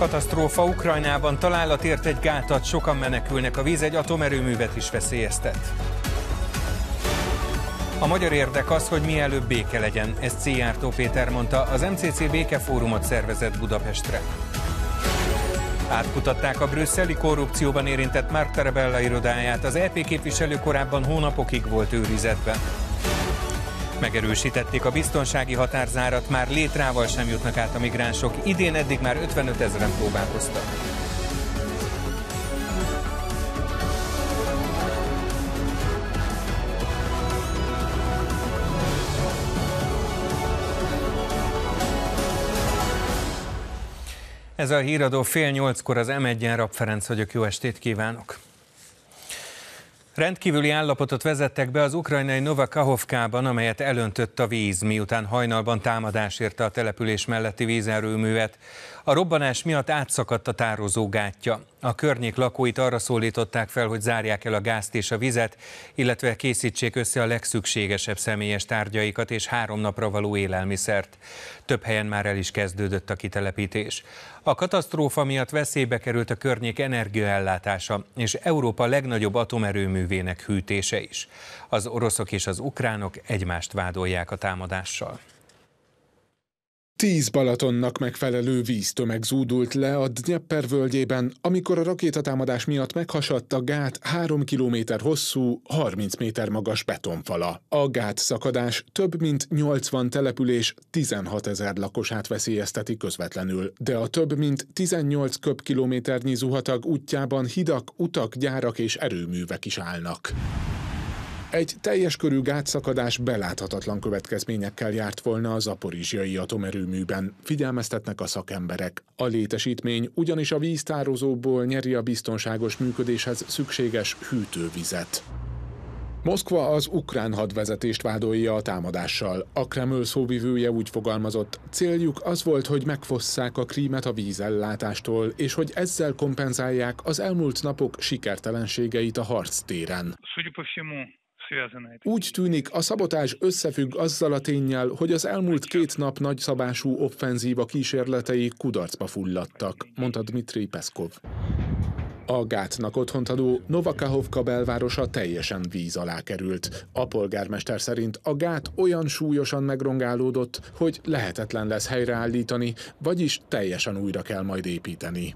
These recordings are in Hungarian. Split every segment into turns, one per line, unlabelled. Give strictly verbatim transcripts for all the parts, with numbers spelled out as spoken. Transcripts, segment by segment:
Katasztrófa Ukrajnában, találat ért egy gátat, sokan menekülnek, a víz egy atomerőművet is veszélyeztet. A magyar érdek az, hogy mielőbb béke legyen, ezt Szijjártó Péter mondta, az em cé cé békefórumot szervezett Budapestre. Átkutatták a brüsszeli korrupcióban érintett Marc Tarabella irodáját, az é pé képviselő korábban hónapokig volt őrizetben. Megerősítették a biztonsági határzárat, már létrával sem jutnak át a migránsok, idén eddig már ötvenöt ezeren próbálkoztak. Ez a híradó fél nyolckor az em egyen, Rapp Ferenc vagyok, jó estét kívánok! Rendkívüli állapotot vezettek be az ukrajnai Novakovkában, amelyet elöntött a víz, miután hajnalban támadás érte a település melletti vízerőművet. A robbanás miatt átszakadt a tározó gátja. A környék lakóit arra szólították fel, hogy zárják el a gázt és a vizet, illetve készítsék össze a legszükségesebb személyes tárgyaikat és három napra való élelmiszert. Több helyen már el is kezdődött a kitelepítés. A katasztrófa miatt veszélybe került a környék energiaellátása és Európa legnagyobb atomerőművének hűtése is. Az oroszok és az ukránok egymást vádolják a támadással.
Tíz Balatonnak megfelelő víztömeg zúdult le a Dnyeper völgyében, amikor a rakétatámadás miatt meghasadt a gát három kilométer hosszú, harminc méter magas betonfala. A gátszakadás több mint nyolcvan település tizenhatezer lakosát veszélyezteti közvetlenül, de a több mint tizennyolc köbkilométernyi zuhatag útjában hidak, utak, gyárak és erőművek is állnak. Egy teljes körű gátszakadás beláthatatlan következményekkel járt volna a zaporizsjai atomerőműben, figyelmeztetnek a szakemberek. A létesítmény ugyanis a víztározóból nyeri a biztonságos működéshez szükséges hűtővizet. Moszkva az ukrán hadvezetést vádolja a támadással. A Kreml szóvivője úgy fogalmazott, céljuk az volt, hogy megfosszák a Krímet a vízellátástól, és hogy ezzel kompenzálják az elmúlt napok sikertelenségeit a harctéren. Úgy tűnik, a szabotázs összefügg azzal a ténnyel, hogy az elmúlt két nap nagyszabású offenzíva kísérletei kudarcba fulladtak, mondta Dmitrij Peszkov. A gátnak otthont adó Novakovka belvárosa teljesen víz alá került. A polgármester szerint a gát olyan súlyosan megrongálódott, hogy lehetetlen lesz helyreállítani, vagyis teljesen újra kell majd építeni.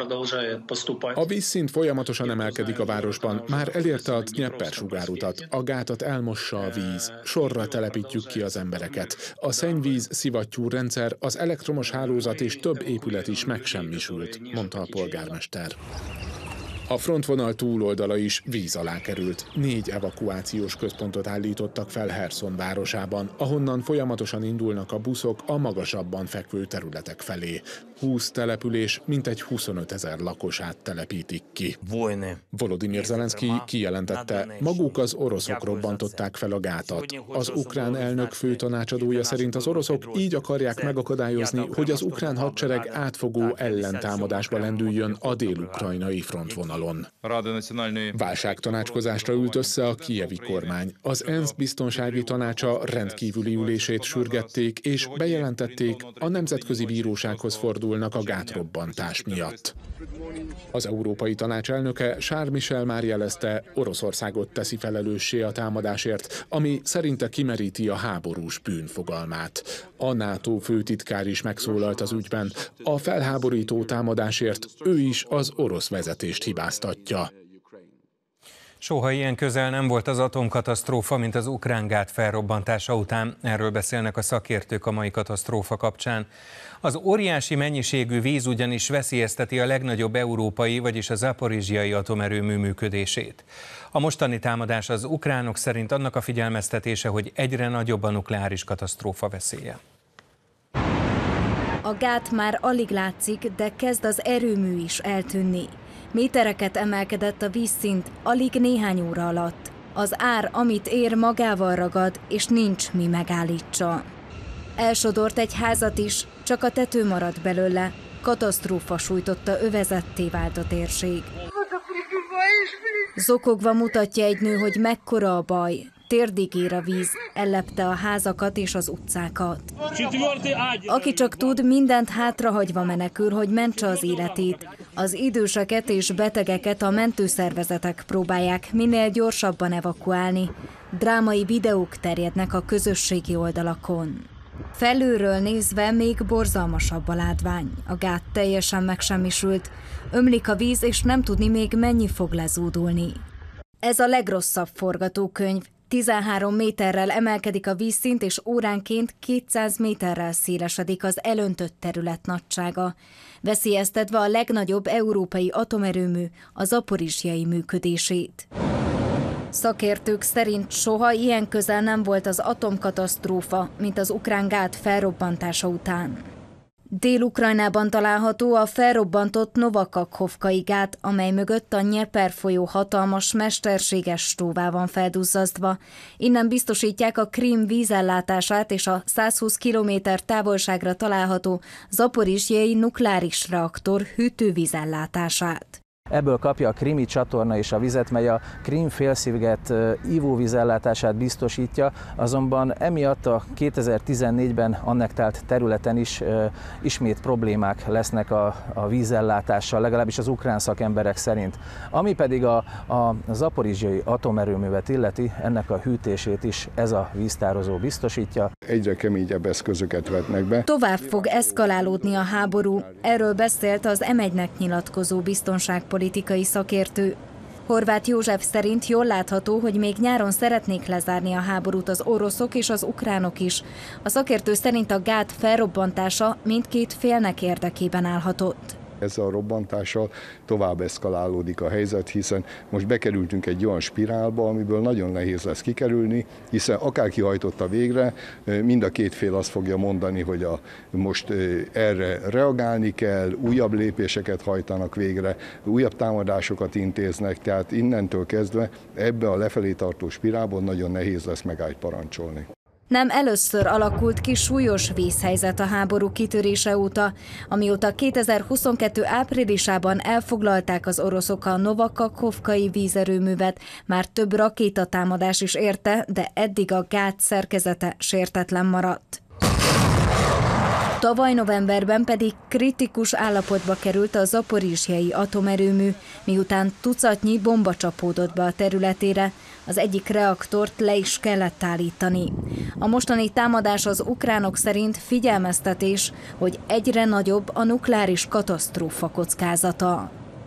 A vízszint folyamatosan emelkedik a városban, már elérte a Dnyeper sugárutat. A gátat elmossa a víz, sorra telepítjük ki az embereket. A szennyvíz szivattyú rendszer, az elektromos hálózat és több épület is megsemmisült, mondta a polgármester. A frontvonal túloldala is víz alá került. Négy evakuációs központot állítottak fel Herszon városában, ahonnan folyamatosan indulnak a buszok a magasabban fekvő területek felé. húsz település, mintegy huszonöt ezer lakosát telepítik ki. Volodymyr Zelenszkij kijelentette, maguk az oroszok robbantották fel a gátat. Az ukrán elnök főtanácsadója szerint az oroszok így akarják megakadályozni, hogy az ukrán hadsereg átfogó ellentámadásba lendüljön a dél-ukrajnai frontvonalon. Válságtanácskozásra ült össze a kijevi kormány. Az ENSZ biztonsági tanácsa rendkívüli ülését sürgették, és bejelentették, a Nemzetközi Bírósághoz fordulnak a gátrobbantás miatt. Az Európai Tanács elnöke Charles Michel már jelezte, Oroszországot teszi felelőssé a támadásért, ami szerinte kimeríti a háborús bűn fogalmát. A NATO főtitkár is megszólalt az ügyben. A felháborító támadásért ő is az orosz vezetést hibáztatja.
Soha ilyen közel nem volt az atomkatasztrófa, mint az ukrán gát felrobbantása után. Erről beszélnek a szakértők a mai katasztrófa kapcsán. Az óriási mennyiségű víz ugyanis veszélyezteti a legnagyobb európai, vagyis a zaporizsjai atomerőmű működését. A mostani támadás az ukránok szerint annak a figyelmeztetése, hogy egyre nagyobb a nukleáris katasztrófa veszélye.
A gát már alig látszik, de kezd az erőmű is eltűnni. Métereket emelkedett a vízszint alig néhány óra alatt. Az ár, amit ér, magával ragad, és nincs mi megállítsa. Elsodort egy házat is, csak a tető maradt belőle. Katasztrófa sújtotta, övezetté vált a térség. Zokogva mutatja egy nő, hogy mekkora a baj. térdig ér a víz, ellepte a házakat és az utcákat. Aki csak tud, mindent hátrahagyva menekül, hogy mentse az életét. Az időseket és betegeket a mentőszervezetek próbálják minél gyorsabban evakuálni. Drámai videók terjednek a közösségi oldalakon. Felülről nézve még borzalmasabb a látvány. A gát teljesen megsemmisült, ömlik a víz, és nem tudni még mennyi fog lezúdulni. Ez a legrosszabb forgatókönyv. tizenhárom méterrel emelkedik a vízszint, és óránként kétszáz méterrel szélesedik az elöntött terület nagysága, veszélyeztetve a legnagyobb európai atomerőmű, a zaporizsjai működését. Szakértők szerint soha ilyen közel nem volt az atomkatasztrófa, mint az ukrán gát felrobbantása után. Dél-Ukrajnában található a felrobbantott Novakakhovkai gát, amely mögött a Dnyeper folyó hatalmas, mesterséges tóvá van felduzzasztva. Innen biztosítják a Krím vízellátását és a százhúsz kilométer távolságra található zaporizsjai nukleáris reaktor hűtővízellátását.
Ebből kapja a Krimi csatorna is a vizet, mely a Krím félsziget ivóvízellátását biztosítja, azonban emiatt a kétezer-tizennégyben annektált területen is e, ismét problémák lesznek a, a vízellátással, legalábbis az ukrán szakemberek szerint. Ami pedig a, a zaporizsjai atomerőművet illeti, ennek a hűtését is ez a víztározó biztosítja.
Egyre keményebb eszközöket vetnek be.
Tovább fog eszkalálódni a háború. Erről beszélt az em egynek nyilatkozó biztonságpolitikai szakértő. Horváth József szerint jól látható, hogy még nyáron szeretnék lezárni a háborút az oroszok és az ukránok is. A szakértő szerint a gát felrobbantása mindkét félnek érdekében állhatott.
Ezzel a robbantással tovább eszkalálódik a helyzet, hiszen most bekerültünk egy olyan spirálba, amiből nagyon nehéz lesz kikerülni, hiszen akárki hajtotta végre, mind a két fél azt fogja mondani, hogy a, most erre reagálni kell, újabb lépéseket hajtanak végre, újabb támadásokat intéznek, tehát innentől kezdve ebbe a lefelé tartó spirálban nagyon nehéz lesz megállt parancsolni.
Nem először alakult ki súlyos vízhelyzet a háború kitörése óta, amióta kétezer-huszonkettő áprilisában elfoglalták az oroszok a Novakakhovkai vízerőművet, már több rakétatámadás is érte, de eddig a gát szerkezete sértetlen maradt. Tavaly novemberben pedig kritikus állapotba került a zaporizsjai atomerőmű, miután tucatnyi bomba csapódott be a területére, az egyik reaktort le is kellett állítani. A mostani támadás az ukránok szerint figyelmeztetés, hogy egyre nagyobb a nukleáris katasztrófa kockázata.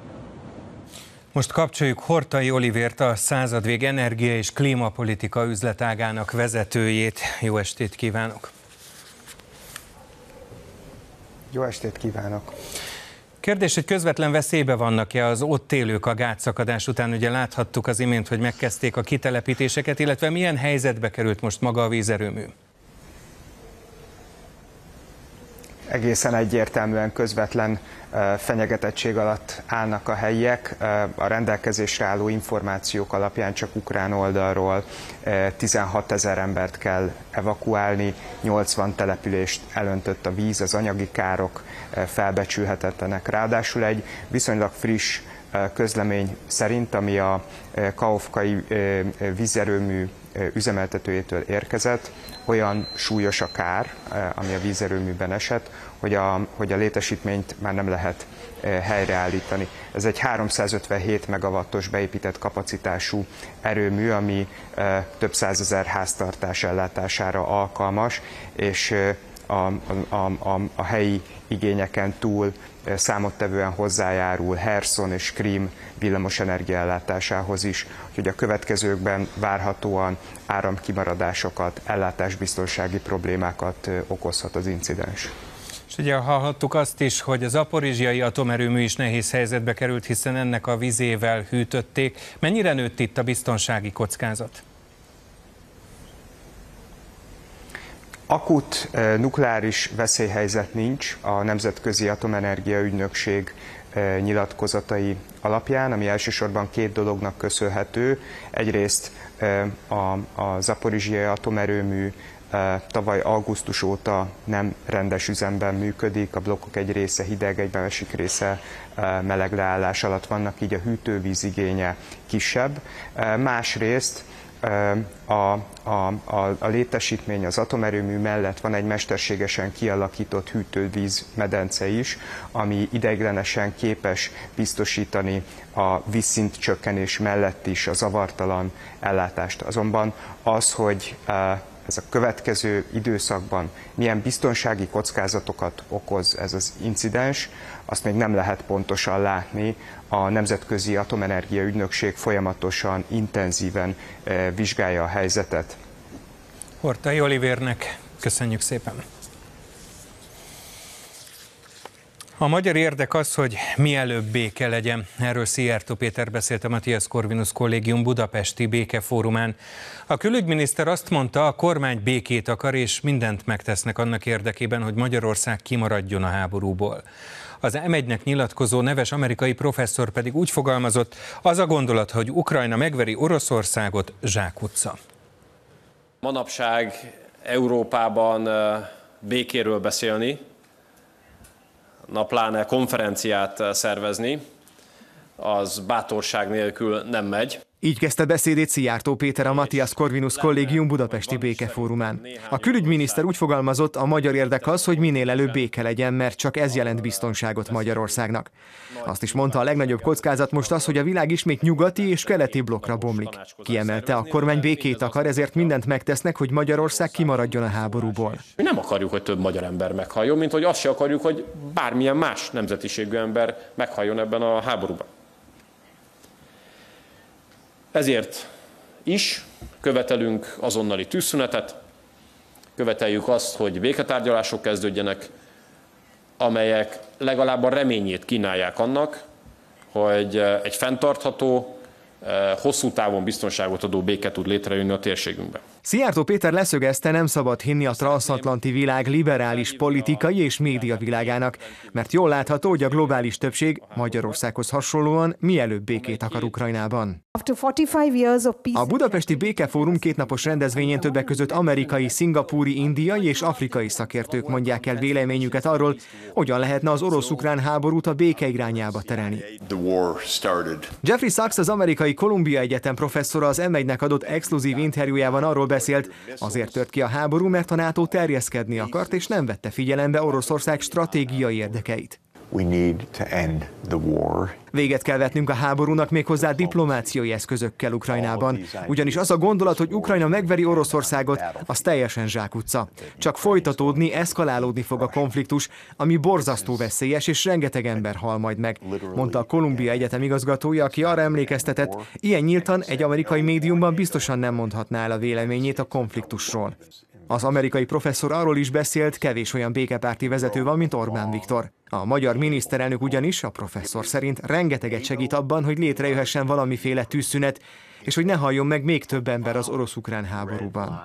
Most kapcsoljuk Hortai Olivért, a Századvég energia- és klímapolitika üzletágának vezetőjét. Jó estét kívánok!
Jó estét kívánok!
Kérdés, hogy közvetlen veszélybe vannak-e az ott élők a gátszakadás után? Ugye láthattuk az imént, hogy megkezdték a kitelepítéseket, illetve milyen helyzetbe került most maga a vízerőmű?
Egészen egyértelműen közvetlen fenyegetettség alatt állnak a helyiek. A rendelkezésre álló információk alapján csak ukrán oldalról tizenhatezer embert kell evakuálni, nyolcvan települést elöntött a víz, az anyagi károk felbecsülhetetlenek. Ráadásul egy viszonylag friss közlemény szerint, ami a Kahovkai vízerőmű üzemeltetőjétől érkezett, olyan súlyos a kár, ami a vízerőműben esett, hogy a, hogy a létesítményt már nem lehet helyreállítani. Ez egy háromszázötvenhét megawattos beépített kapacitású erőmű, ami több százezer háztartás ellátására alkalmas, és a, a, a, a helyi igényeken túl számottevően hozzájárul Herson és Krím villamos energiaellátásához is, úgyhogy a következőkben várhatóan áramkimaradásokat, ellátásbiztonsági problémákat okozhat az incidens.
És ugye hallhattuk azt is, hogy a zaporizsjai atomerőmű is nehéz helyzetbe került, hiszen ennek a vizével hűtötték. Mennyire nőtt itt a biztonsági kockázat?
Akut nukleáris veszélyhelyzet nincs a Nemzetközi Atomenergia Ügynökség nyilatkozatai alapján, ami elsősorban két dolognak köszönhető. Egyrészt a, a zaporizsjai atomerőmű tavaly augusztus óta nem rendes üzemben működik, a blokkok egy része hideg, egy másik része meleg leállás alatt vannak, így a hűtővíz igénye kisebb. Másrészt A, a, a, a létesítmény, az atomerőmű mellett van egy mesterségesen kialakított hűtővízmedence is, ami ideiglenesen képes biztosítani a vízszint csökkenés mellett is a zavartalan ellátást. Azonban az, hogy ez a következő időszakban milyen biztonsági kockázatokat okoz ez az incidens, azt még nem lehet pontosan látni. A Nemzetközi Atomenergia Ügynökség folyamatosan, intenzíven vizsgálja a helyzetet.
Horthy Olivérnek köszönjük szépen. A magyar érdek az, hogy mielőbb béke legyen. Erről Szijjártó Péter beszélt a Matthias Corvinus Kollégium budapesti békefórumán. A külügyminiszter azt mondta, a kormány békét akar, és mindent megtesznek annak érdekében, hogy Magyarország kimaradjon a háborúból. Az em egynek nyilatkozó neves amerikai professzor pedig úgy fogalmazott, az a gondolat, hogy Ukrajna megveri Oroszországot, zsákutca.
Manapság Európában békéről beszélni, na pláne konferenciát szervezni, az bátorság nélkül nem megy.
Így kezdte beszédét Szijjártó Péter a Matthias Corvinus Kollégium budapesti békefórumán. A külügyminiszter úgy fogalmazott, a magyar érdek az, hogy minél előbb béke legyen, mert csak ez jelent biztonságot Magyarországnak. Azt is mondta, a legnagyobb kockázat most az, hogy a világ ismét nyugati és keleti blokkra bomlik. Kiemelte, a kormány békét akar, ezért mindent megtesznek, hogy Magyarország kimaradjon a háborúból.
Mi nem akarjuk, hogy több magyar ember meghalljon, mint hogy azt se akarjuk, hogy bármilyen más nemzetiségű ember meghalljon ebben a háborúban. Ezért is követelünk azonnali tűzszünetet, követeljük azt, hogy béketárgyalások kezdődjenek, amelyek legalább a reményét kínálják annak, hogy egy fenntartható, hosszú távon biztonságot adó béke tud létrejönni a térségünkben.
Szijjártó Péter leszögezte, nem szabad hinni a transzatlanti világ liberális politikai és média világának, mert jól látható, hogy a globális többség Magyarországhoz hasonlóan mielőbb békét akar Ukrajnában. A budapesti békefórum kétnapos rendezvényén többek között amerikai, szingapúri, indiai és afrikai szakértők mondják el véleményüket arról, hogyan lehetne az orosz-ukrán háborút a béke irányába terelni. Jeffrey Sachs, az amerikai Columbia Egyetem professzora az em egynek adott exkluzív interjújában arról beszélt, azért tört ki a háború, mert a NATO terjeszkedni akart, és nem vette figyelembe Oroszország stratégiai érdekeit.
We need to end the war.
Véget kell vetnünk a háborúnak méghozzá diplomáciai eszközökkel Ukrajnában. Ugyanis az a gondolat, hogy Ukrajna megveri Oroszországot, az teljesen zsákutca. Csak folytatódni, eszkalálódni fog a konfliktus, ami borzasztó veszélyes, és rengeteg ember hal majd meg, mondta a Columbia Egyetem igazgatója, aki arra emlékeztetett, ilyen nyíltan egy amerikai médiumban biztosan nem mondhatná el a véleményét a konfliktusról. Az amerikai professzor arról is beszélt, kevés olyan békepárti vezető van, mint Orbán Viktor. A magyar miniszterelnök ugyanis, a professzor szerint, rengeteget segít abban, hogy létrejöhessen valamiféle tűzszünet, és hogy ne halljon meg még több ember az orosz-ukrán háborúban.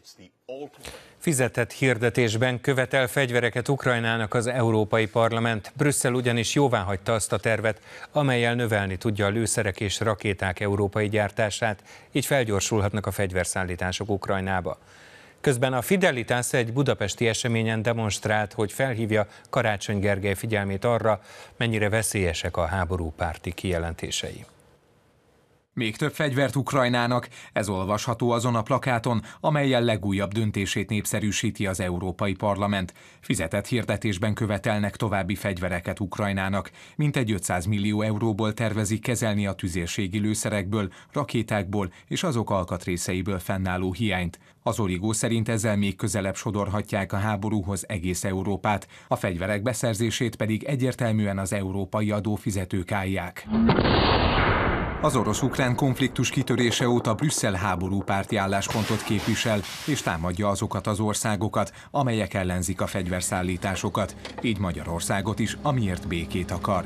Fizetett hirdetésben követel fegyvereket Ukrajnának az Európai Parlament. Brüsszel ugyanis jóváhagyta azt a tervet, amellyel növelni tudja a lőszerek és rakéták európai gyártását, így felgyorsulhatnak a fegyverszállítások Ukrajnába. Közben a Fidelitás egy budapesti eseményen demonstrált, hogy felhívja Karácsony Gergely figyelmét arra, mennyire veszélyesek a háborúpárti kijelentései.
Még több fegyvert Ukrajnának, ez olvasható azon a plakáton, amellyel legújabb döntését népszerűsíti az Európai Parlament. Fizetett hirdetésben követelnek további fegyvereket Ukrajnának. Mintegy ötszáz millió euróból tervezik kezelni a tüzérségi lőszerekből, rakétákból és azok alkatrészeiből fennálló hiányt. Az Origó szerint ezzel még közelebb sodorhatják a háborúhoz egész Európát, a fegyverek beszerzését pedig egyértelműen az európai adófizetők állják. Az orosz-ukrán konfliktus kitörése óta Brüsszel háborúpárti álláspontot képvisel, és támadja azokat az országokat, amelyek ellenzik a fegyverszállításokat, így Magyarországot is, amiért békét akar.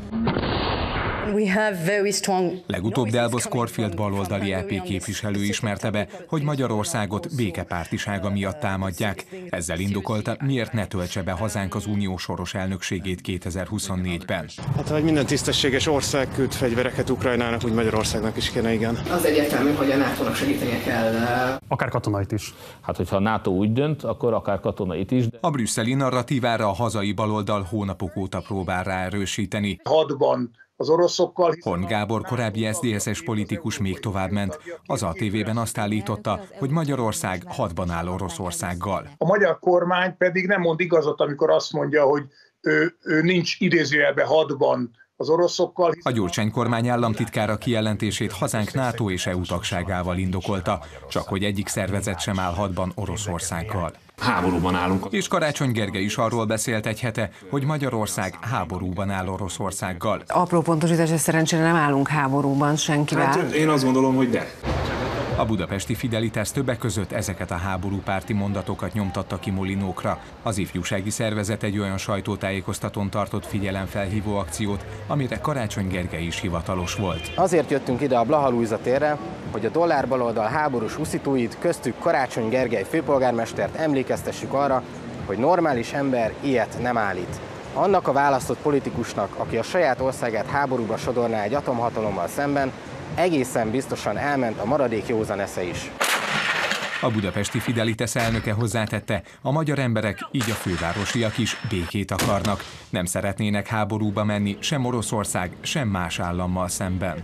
Legutóbb Delbos Corfield baloldali é pé képviselő ismerte be, hogy Magyarországot békepártisága miatt támadják. Ezzel indokolta, miért ne töltse be hazánk az unió soros elnökségét kétezer-huszonnégyben.
Hát, hogy minden tisztességes ország küld fegyvereket Ukrajnának, úgy Magyarországnak is kéne, igen.
Az egyértelmű, hogy a nátónak segítenie kell.
Akár katonait is.
Hát, hogyha a NATO úgy dönt, akkor akár katonait is. De...
A brüsszeli narratívára a hazai baloldal hónapok óta próbál ráerősíteni.
Hadban
az oroszokkal.
Horn Gábor, korábbi es zé dé es-es politikus még tovább ment. Az á té vében azt állította, hogy Magyarország hadban áll Oroszországgal.
A magyar kormány pedig nem mond igazat, amikor azt mondja, hogy ő, ő nincs idézőjelben hadban az oroszokkal.
A Gyurcsány kormány államtitkára kijelentését hazánk NATO és é u tagságával indokolta, csak hogy egyik szervezet sem áll hadban Oroszországgal.
Háborúban állunk.
És Karácsony Gergely is arról beszélt egy hete, hogy Magyarország háborúban áll Oroszországgal.
Apró pontosítás, hogy szerencsére nem állunk háborúban senkivel.
Hát én azt gondolom, hogy de.
A budapesti Fidelitás többek között ezeket a háborúpárti mondatokat nyomtatta ki molinókra. Az ifjúsági szervezet egy olyan sajtótájékoztatón tartott figyelemfelhívó akciót, amire Karácsony Gergely is hivatalos volt.
Azért jöttünk ide a Blaha Lujza térre, hogy a dollár-baloldal háborús huszítóit, köztük Karácsony Gergely főpolgármestert emlékeztessük arra, hogy normális ember ilyet nem állít. Annak a választott politikusnak, aki a saját országát háborúba sodorná egy atomhatalommal szemben, egészen biztosan elment a maradék józan esze is.
A budapesti Fidelitas elnöke hozzátette, a magyar emberek, így a fővárosiak is békét akarnak. Nem szeretnének háborúba menni sem Oroszország, sem más állammal szemben.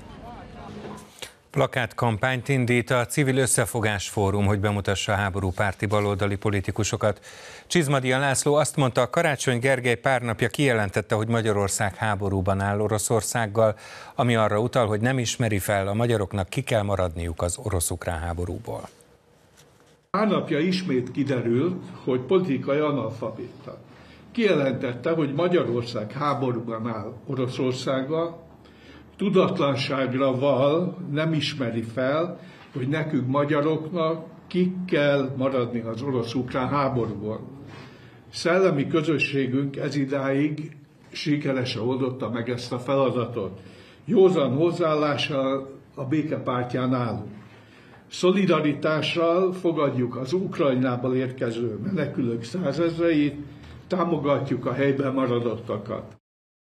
Plakátkampányt indít a Civil Összefogás Fórum, hogy bemutassa a háborúpárti baloldali politikusokat. Csizmadia László azt mondta, Karácsony Gergely pár napja kijelentette, hogy Magyarország háborúban áll Oroszországgal, ami arra utal, hogy nem ismeri fel, a magyaroknak ki kell maradniuk az orosz-ukrán háborúból.
Pár napja ismét kiderült, hogy politikai analfabéta. Kijelentette, hogy Magyarország háborúban áll Oroszországgal, tudatlanságra val, nem ismeri fel, hogy nekünk magyaroknak ki kell maradni az orosz-ukrán háborúból. Szellemi közösségünk ezidáig sikeresen oldotta meg ezt a feladatot. Józan hozzáállással a békepártján állunk. Szolidaritással fogadjuk az Ukrajnából érkező menekülők százezreit, támogatjuk a helyben maradottakat.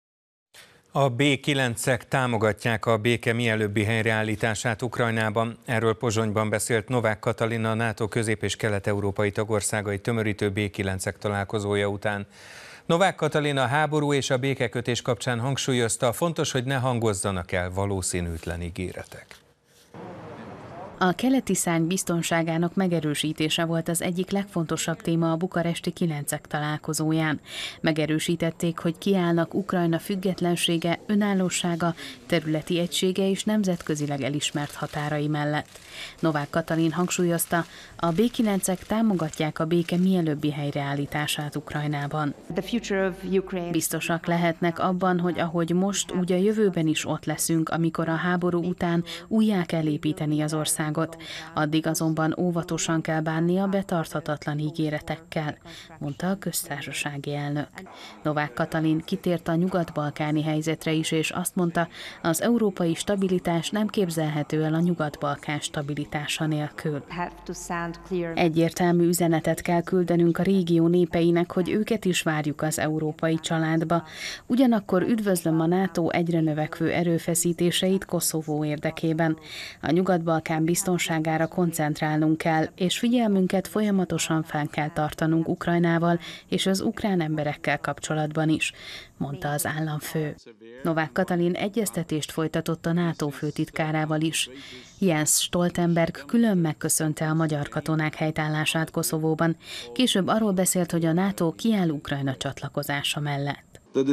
A bé kilencek támogatják a béke mielőbbi helyreállítását Ukrajnában. Erről Pozsonyban beszélt Novák Katalin, a NATO közép- és kelet-európai tagországai tömörítő bé kilencek találkozója után. Novák Katalin a háború és a békekötés kapcsán hangsúlyozta, fontos, hogy ne hangozzanak el valószínűtlen ígéretek.
A keleti szárny biztonságának megerősítése volt az egyik legfontosabb téma a bukaresti kilencek találkozóján. Megerősítették, hogy kiállnak Ukrajna függetlensége, önállósága, területi egysége és nemzetközileg elismert határai mellett. Novák Katalin hangsúlyozta, a bé kilencek támogatják a béke mielőbbi helyreállítását Ukrajnában. Biztosak lehetnek abban, hogy ahogy most, úgy a jövőben is ott leszünk, amikor a háború után újjá kell építeni az országot. Addig azonban óvatosan kell bánni a betarthatatlan ígéretekkel, mondta a köztársasági elnök. Novák Katalin kitért a nyugat-balkáni helyzetre is, és azt mondta, az európai stabilitás nem képzelhető el a nyugat-balkán stabilitása nélkül. Egyértelmű üzenetet kell küldenünk a régió népeinek, hogy őket is várjuk az európai családba. Ugyanakkor üdvözlöm a NATO egyre növekvő erőfeszítéseit Koszovó érdekében. A nyugat-balkán biztonságára koncentrálnunk kell, és figyelmünket folyamatosan fenn kell tartanunk Ukrajnával és az ukrán emberekkel kapcsolatban is, mondta az államfő. Novák Katalin egyeztetést folytatott a NATO főtitkárával is. Jens Stoltenberg külön megköszönte a magyar katonák helytállását Koszovóban. Később arról beszélt, hogy a NATO kiáll Ukrajna csatlakozása mellett.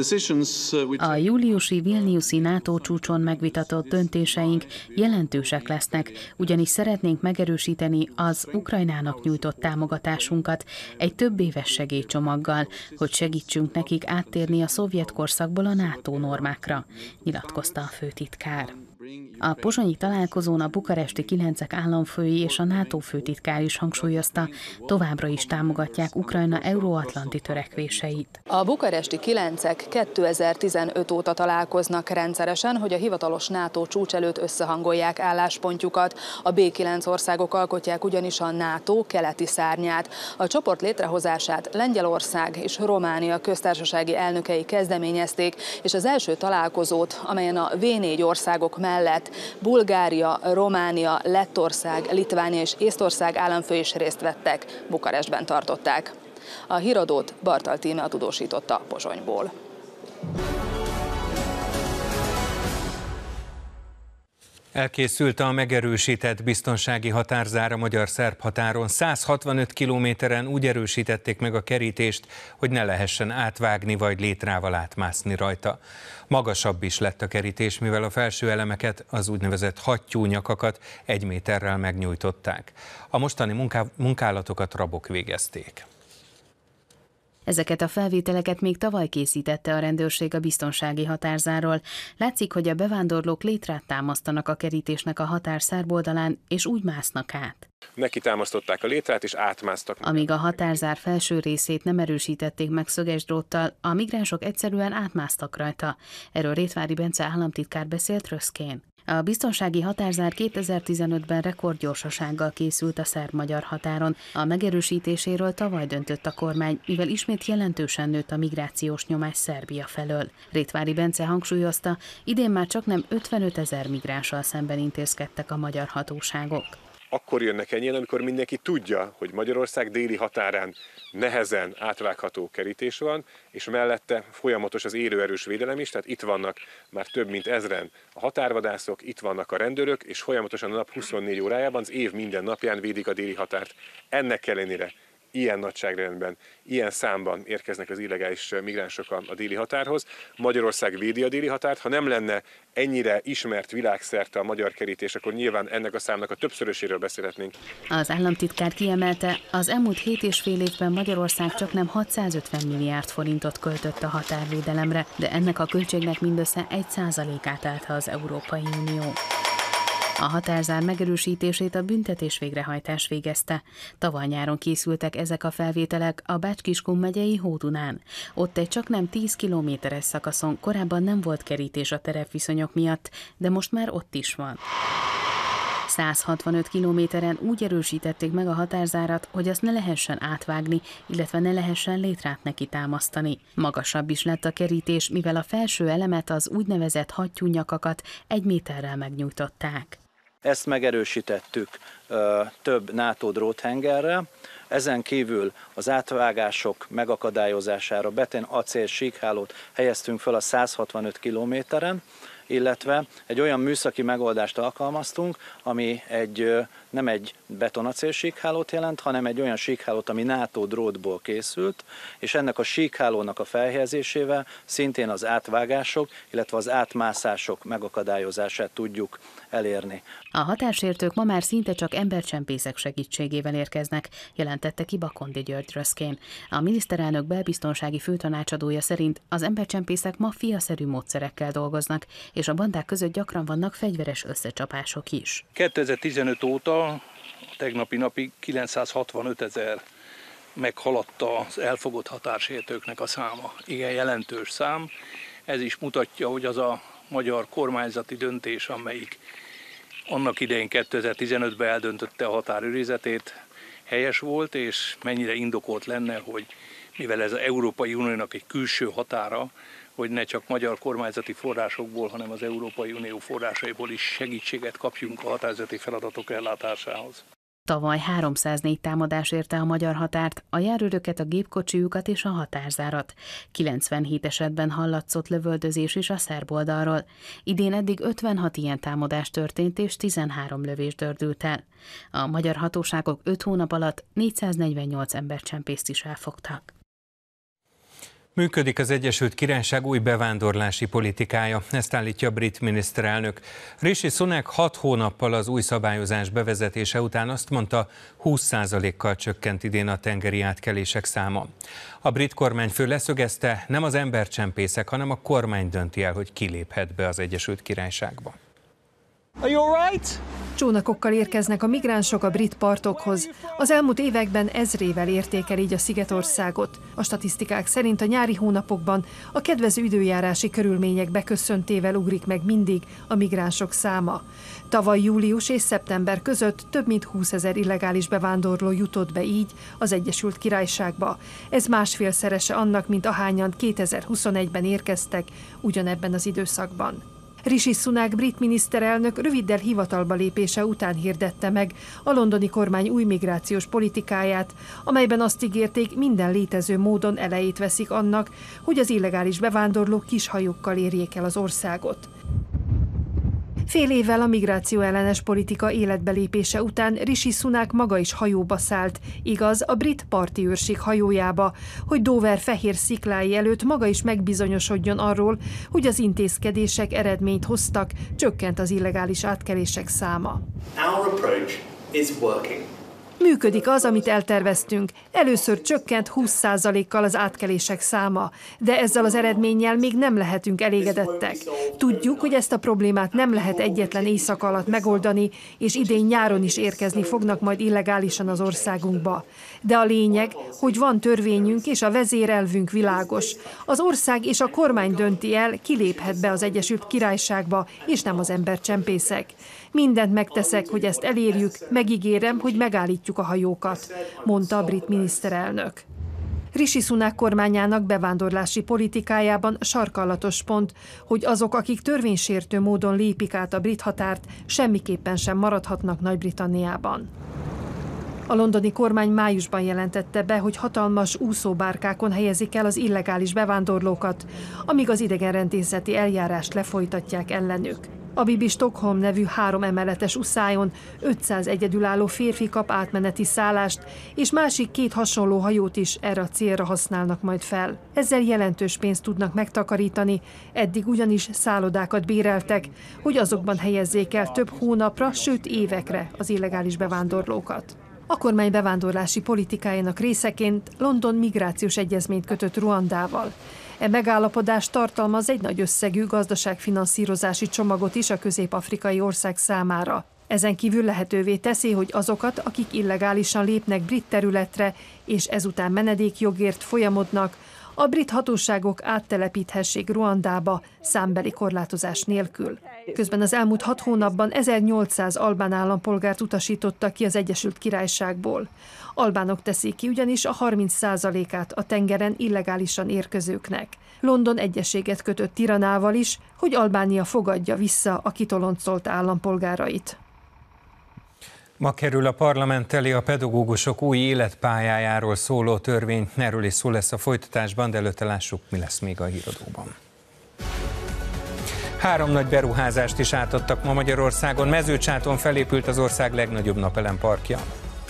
A júliusi Vilniuszi NATO csúcson megvitatott döntéseink jelentősek lesznek, ugyanis szeretnénk megerősíteni az Ukrajnának nyújtott támogatásunkat egy több éves segélycsomaggal, hogy segítsünk nekik áttérni a szovjet korszakból a NATO normákra, nyilatkozta a főtitkár. A pozsonyi találkozón a bukaresti kilencek államfői és a NATO főtitkár is hangsúlyozta, továbbra is támogatják Ukrajna euróatlanti törekvéseit.
A bukaresti kilencek kétezer-tizenöt óta találkoznak rendszeresen, hogy a hivatalos NATO csúcs előtt összehangolják álláspontjukat. A bé kilenc országok alkotják ugyanis a NATO keleti szárnyát. A csoport létrehozását Lengyelország és Románia köztársasági elnökei kezdeményezték, és az első találkozót, amelyen a vé négy országok mellett Bulgária, Románia, Lettország, Litvánia és Észtország államfői is részt vettek, Bukarestben tartották. A híradót Bartal Tíme tudósította Pozsonyból.
Elkészült a megerősített biztonsági határzár a magyar-szerb határon. száz hatvanöt kilométeren úgy erősítették meg a kerítést, hogy ne lehessen átvágni vagy létrával átmászni rajta. Magasabb is lett a kerítés, mivel a felső elemeket, az úgynevezett hattyúnyakakat egy méterrel megnyújtották. A mostani munká- munkálatokat rabok végezték.
Ezeket a felvételeket még tavaly készítette a rendőrség a biztonsági határzárról. Látszik, hogy a bevándorlók létrát támasztanak a kerítésnek a határ szerb oldalán, és úgy másznak át.
Neki támasztották a létrát, és átmásztak.
Amíg a határzár felső részét nem erősítették meg szöges dróttal, a migránsok egyszerűen átmásztak rajta. Erről Rétvári Bence államtitkár beszélt Röszkén. A biztonsági határzár kétezer-tizenötben rekordgyorsasággal készült a szerb-magyar határon. A megerősítéséről tavaly döntött a kormány, mivel ismét jelentősen nőtt a migrációs nyomás Szerbia felől. Rétvári Bence hangsúlyozta, idén már csaknem ötvenötezer migránssal szemben intézkedtek a magyar hatóságok.
Akkor jönnek ennyien, amikor mindenki tudja, hogy Magyarország déli határán nehezen átvágható kerítés van, és mellette folyamatos az érőerős védelem is, tehát itt vannak már több mint ezren a határvadászok, itt vannak a rendőrök, és folyamatosan a nap huszonnégy órájában, az év minden napján védik a déli határt. Ennek ellenére ilyen nagyságrendben, ilyen számban érkeznek az illegális migránsok a déli határhoz. Magyarország védi a déli határt. Ha nem lenne ennyire ismert világszerte a magyar kerítés, akkor nyilván ennek a számnak a többszöröséről beszélhetnénk.
Az államtitkár kiemelte, az elmúlt hét és fél évben Magyarország csaknem hatszázötven milliárd forintot költött a határvédelemre, de ennek a költségnek mindössze egy százalékát állta az Európai Unió. A határzár megerősítését a büntetés végrehajtás végezte. Tavaly nyáron készültek ezek a felvételek a Bács-Kiskun megyei Hódunán. Ott egy csaknem tíz kilométeres szakaszon korábban nem volt kerítés a terepviszonyok miatt, de most már ott is van. száz hatvanöt kilométeren úgy erősítették meg a határzárat, hogy azt ne lehessen átvágni, illetve ne lehessen létrát neki támasztani. Magasabb is lett a kerítés, mivel a felső elemet, az úgynevezett hattyúnyakakat egy méterrel megnyújtották.
Ezt megerősítettük ö, több NATO dróthengerrel, ezen kívül az átvágások megakadályozására betén acél síkhálót helyeztünk fel a száz hatvanöt kilométeren, illetve egy olyan műszaki megoldást alkalmaztunk, ami egy, nem egy betonacél síkhálót jelent, hanem egy olyan síkhálót, ami NATO drótból készült, és ennek a síkhálónak a felhelyezésével szintén az átvágások, illetve az átmászások megakadályozását tudjuk elérni.
A határsértők ma már szinte csak embercsempészek segítségével érkeznek, jelentette ki Bakondi György Röszkén. A miniszterelnök belbiztonsági főtanácsadója szerint az embercsempészek maffiaszerű módszerekkel dolgoznak, és a bandák között gyakran vannak fegyveres összecsapások is.
kétezer-tizenöt óta a tegnapi napig kilencszázhatvanöt ezer meghaladta az elfogott határsértőknek a száma. Igen jelentős szám. Ez is mutatja, hogy az a magyar kormányzati döntés, amelyik annak idején kétezer-tizenötben eldöntötte a határőrizetét, helyes volt, és mennyire indokolt lenne, hogy mivel ez az Európai Uniónak egy külső határa, hogy ne csak magyar kormányzati forrásokból, hanem az Európai Unió forrásaiból is segítséget kapjunk a határozati feladatok ellátásához.
Tavaly háromszáznégy támadás érte a magyar határt, a járőröket, a gépkocsijukat és a határzárat. kilencvenhét esetben hallatszott lövöldözés is a szerb oldalról. Idén eddig ötvenhat ilyen támadás történt és tizenhárom lövés dördült el. A magyar hatóságok öt hónap alatt négyszáznegyvennyolc embercsempészt is elfogtak.
Működik az Egyesült Királyság új bevándorlási politikája, ezt állítja a brit miniszterelnök. Rishi Sunak hat hónappal az új szabályozás bevezetése után azt mondta, húsz százalékkal csökkent idén a tengeri átkelések száma. A brit kormányfő leszögezte, nem az embercsempészek, hanem a kormány dönti el, hogy kiléphet be az Egyesült Királyságba.
Are you all right? Csónakokkal érkeznek a migránsok a brit partokhoz. Az elmúlt években ezrével érték el így a szigetországot. A statisztikák szerint a nyári hónapokban a kedvező időjárási körülmények beköszöntével ugrik meg mindig a migránsok száma. Tavaly július és szeptember között több mint húszezer illegális bevándorló jutott be így az Egyesült Királyságba. Ez másfélszerese annak, mint ahányan kétezer-huszonegyben érkeztek ugyanebben az időszakban. Rishi Sunak brit miniszterelnök röviddel hivatalba lépése után hirdette meg a londoni kormány új migrációs politikáját, amelyben azt ígérték, minden létező módon elejét veszik annak, hogy az illegális bevándorlók kis hajókkal érjék el az országot. Fél évvel a migráció ellenes politika életbelépése után Rishi Sunak maga is hajóba szállt, igaz, a brit parti őrség hajójába, hogy Dover fehér sziklái előtt maga is megbizonyosodjon arról, hogy az intézkedések eredményt hoztak, csökkent az illegális átkelések száma.
Our approach is working.
Működik az, amit elterveztünk. Először csökkent húsz százalékkal az átkelések száma, de ezzel az eredménnyel még nem lehetünk elégedettek. Tudjuk, hogy ezt a problémát nem lehet egyetlen éjszaka alatt megoldani, és idén nyáron is érkezni fognak majd illegálisan az országunkba. De a lényeg, hogy van törvényünk és a vezérelvünk világos. Az ország és a kormány dönti el, ki léphet be az Egyesült Királyságba, és nem az embercsempészek. Mindent megteszek, hogy ezt elérjük, megígérem, hogy megállítjuk a hajókat, mondta a brit miniszterelnök. Rishi Sunak kormányának bevándorlási politikájában sarkallatos pont, hogy azok, akik törvénysértő módon lépik át a brit határt, semmiképpen sem maradhatnak Nagy-Britanniában. A londoni kormány májusban jelentette be, hogy hatalmas úszóbárkákon helyezik el az illegális bevándorlókat, amíg az idegenrendészeti eljárást lefolytatják ellenük. A Bibi Stockholm nevű három emeletes uszályon ötszáz egyedülálló férfi kap átmeneti szállást, és másik két hasonló hajót is erre a célra használnak majd fel. Ezzel jelentős pénzt tudnak megtakarítani, eddig ugyanis szállodákat béreltek, hogy azokban helyezzék el több hónapra, sőt évekre az illegális bevándorlókat. A kormány bevándorlási politikájának részeként London migrációs egyezményt kötött Ruandával. E megállapodás tartalmaz egy nagy összegű gazdaságfinanszírozási csomagot is a közép-afrikai ország számára. Ezen kívül lehetővé teszi, hogy azokat, akik illegálisan lépnek brit területre, és ezután menedékjogért folyamodnak, a brit hatóságok áttelepíthessék Ruandába számbeli korlátozás nélkül. Közben az elmúlt hat hónapban ezernyolcszáz albán állampolgárt utasítottak ki az Egyesült Királyságból. Albánok teszik ki ugyanis a harminc százalékát a tengeren illegálisan érkezőknek. London egyezséget kötött Tiranával is, hogy Albánia fogadja vissza a kitoloncolt állampolgárait.
Ma kerül a parlament elé a pedagógusok új életpályájáról szóló törvény. Erről is szó lesz a folytatásban, de előtte lássuk, mi lesz még a híradóban. Három nagy beruházást is átadtak ma Magyarországon. Mezőcsáton felépült az ország legnagyobb napelemparkja.